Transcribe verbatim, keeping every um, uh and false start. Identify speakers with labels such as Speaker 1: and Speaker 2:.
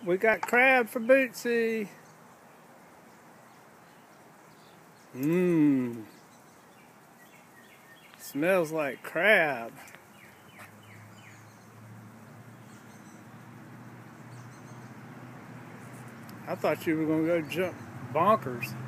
Speaker 1: We got crab for Bootsy. Mmm. Smells like crab. I thought you were going to go jump bonkers.